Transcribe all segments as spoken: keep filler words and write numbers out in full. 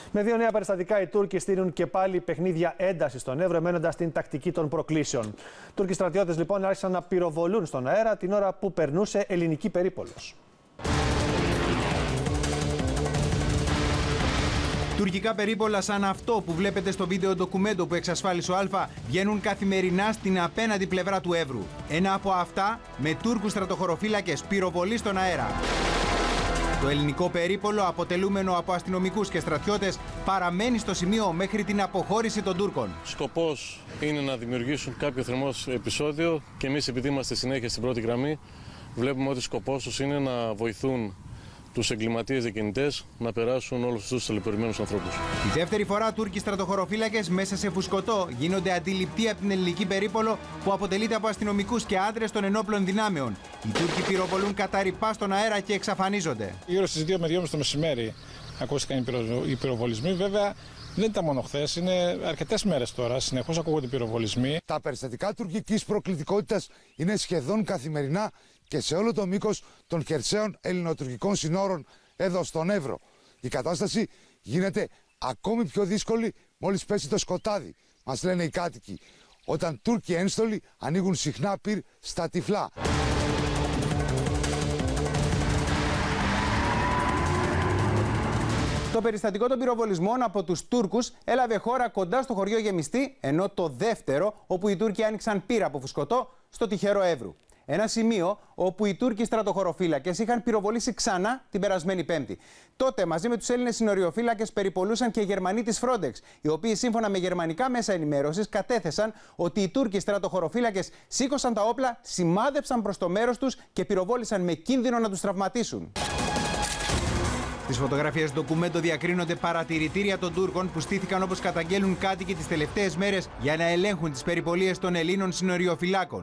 Με δύο νέα περιστατικά, οι Τούρκοι στείλουν και πάλι παιχνίδια ένταση στον Εύρο, μένοντας την τακτική των προκλήσεων. Τούρκοι στρατιώτες λοιπόν άρχισαν να πυροβολούν στον αέρα την ώρα που περνούσε ελληνική περίπολος. Τουρκικά περίπολα σαν αυτό που βλέπετε στο βίντεο ντοκουμέντο που εξασφάλισε ο Α βγαίνουν καθημερινά στην απέναντι πλευρά του Εύρου. Ένα από αυτά με Τούρκους στρατοχωροφύλακες πυροβολεί στον αέρα. Το ελληνικό περίπολο, αποτελούμενο από αστυνομικούς και στρατιώτες, παραμένει στο σημείο μέχρι την αποχώρηση των Τούρκων. Σκοπός είναι να δημιουργήσουν κάποιο θερμός επεισόδιο και εμείς, επειδή είμαστε συνέχεια στην πρώτη γραμμή, βλέπουμε ότι σκοπός τους είναι να βοηθούν τους εγκληματίες διακινητές να περάσουν όλους τους ταλαιπωρημένους ανθρώπους. Η δεύτερη φορά Τούρκοι στρατοχωροφύλακες μέσα σε φουσκωτό γίνονται αντιληπτοί από την ελληνική περίπολο που αποτελείται από αστυνομικούς και άντρες των ενόπλων δυνάμεων. Οι Τούρκοι πυροβολούν κατά ρηπά στον αέρα και εξαφανίζονται. Γύρω στις δύο με δυόμιση το μεσημέρι ακούστηκαν οι πυροβολισμοί. Βέβαια δεν ήταν μόνο χθες, είναι αρκετές μέρες τώρα. Συνεχώς ακούγονται οι πυροβολισμοί. Τα περιστατικά τουρκικής προκλητικότητας είναι σχεδόν καθημερινά και σε όλο το μήκος των χερσαίων ελληνοτουρκικών συνόρων εδώ στον Εύρο. Η κατάσταση γίνεται ακόμη πιο δύσκολη μόλις πέσει το σκοτάδι, μας λένε οι κάτοικοι, όταν Τούρκοι ένστολοι ανοίγουν συχνά πυρ στα τυφλά. Το περιστατικό των πυροβολισμών από τους Τούρκους έλαβε χώρα κοντά στο χωριό Γεμιστή, ενώ το δεύτερο, όπου οι Τούρκοι άνοιξαν πύρα από φουσκωτό, στο τυχερό Εύρου. Ένα σημείο όπου οι Τούρκοι στρατοχωροφύλακες είχαν πυροβολήσει ξανά την περασμένη Πέμπτη. Τότε, μαζί με τους Έλληνες συνοριοφύλακες, περιπολούσαν και οι Γερμανοί της Frontex, οι οποίοι σύμφωνα με γερμανικά μέσα ενημέρωσης κατέθεσαν ότι οι Τούρκοι στρατοχωροφύλακες σήκωσαν τα όπλα, σημάδεψαν προς το μέρος τους και πυροβόλησαν με κίνδυνο να τους τραυματίσουν. Στις φωτογραφίες ντοκουμέντο διακρίνονται παρατηρητήρια των Τούρκων που στήθηκαν όπως καταγγέλουν κάτοικοι τις τελευταίες μέρες για να ελέγχουν τις περιπολίες των Ελλήνων συνοριοφυλάκων.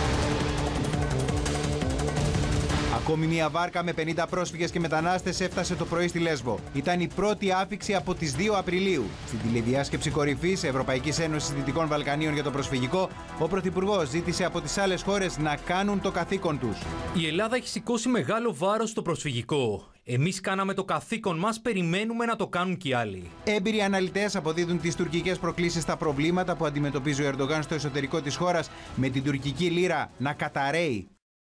Ακόμη μία βάρκα με πενήντα πρόσφυγες και μετανάστες έφτασε το πρωί στη Λέσβο. Ήταν η πρώτη άφιξη από τις δύο Απριλίου. Στην τηλεδιάσκεψη κορυφής Ευρωπαϊκής Ένωσης Δυτικών Βαλκανίων για το προσφυγικό, ο Πρωθυπουργός ζήτησε από τις άλλες χώρες να κάνουν το καθήκον τους. Η Ελλάδα έχει σηκώσει μεγάλο βάρος στο προσφυγικό. Εμείς κάναμε το καθήκον μας, περιμένουμε να το κάνουν και οι άλλοι. Έμπειροι αναλυτές αποδίδουν τις τουρκικές προκλήσεις στα προβλήματα που αντιμετωπίζει ο Ερντογάν στο εσωτερικό της χώρας, με την τουρκική λίρα να καταραίει